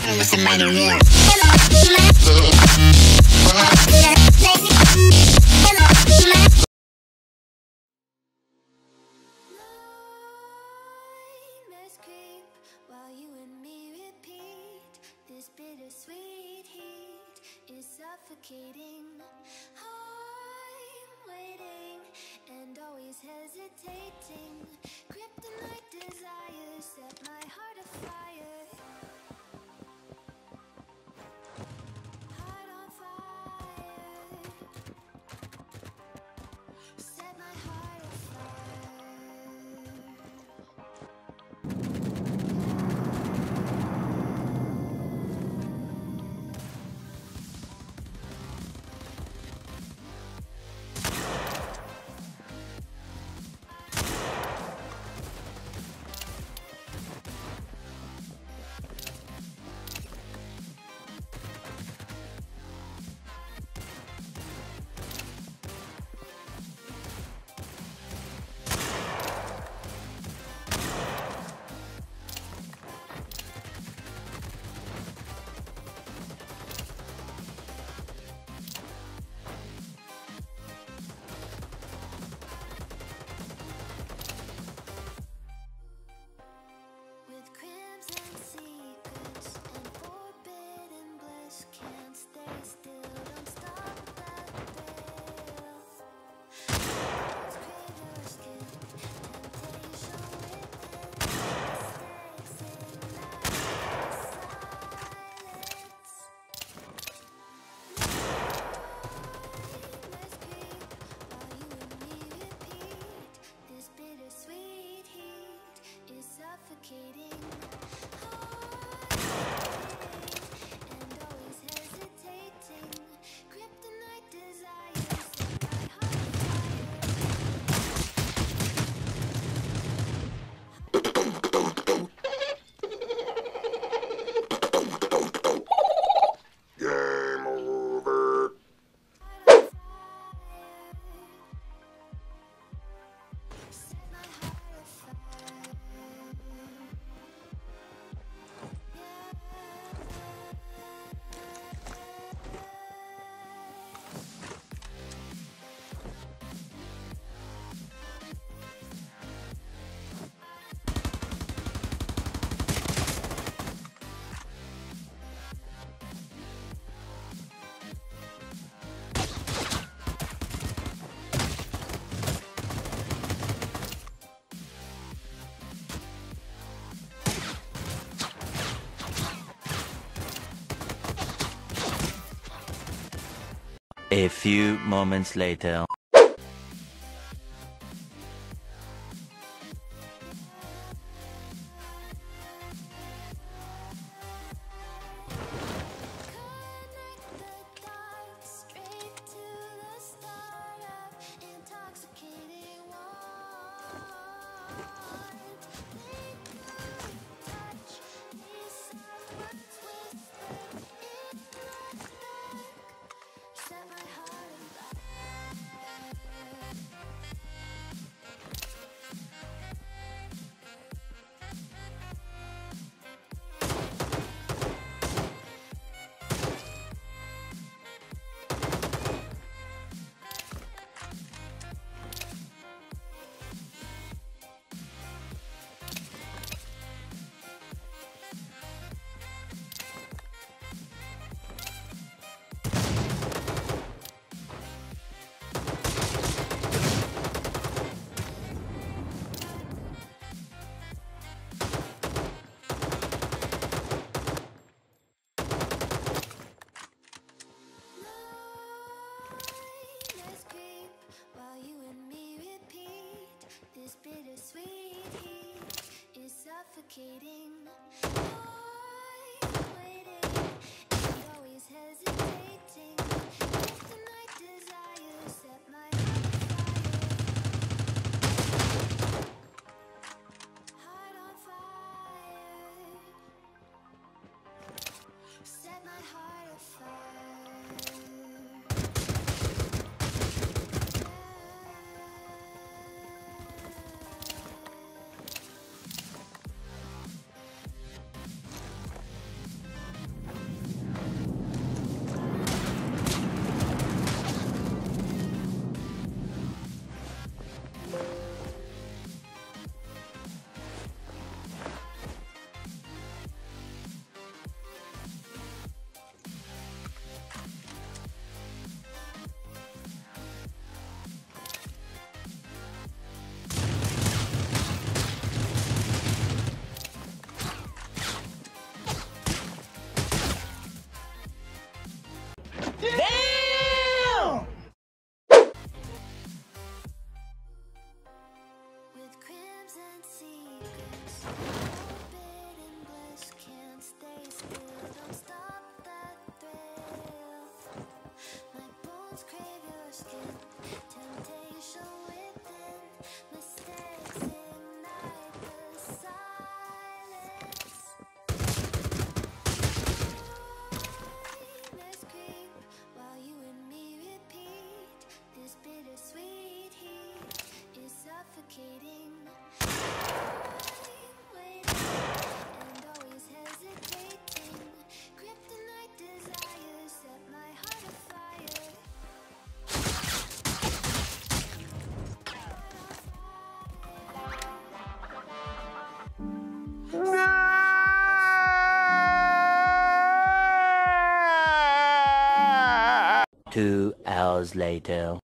While you and me repeat, this bittersweet heat is suffocating. I'm waiting and always hesitating. Kryptonite desires set my heart afire. Heart on fire. Set my heart afire. A few moments later. Suffocating. I'm waiting and always hesitating. Kryptonite desires set my heart on fire. Set my heart afire. Orbit and bliss, can't stay still, don't stop that thrill. My bones crave your skin, temptation within, mistakes ignite the silence. Nightmares creep while you and me repeat. This bittersweet heat is suffocating. I'm waiting and always hesitating. Kryptonite desires set my heart afire. Two hours later.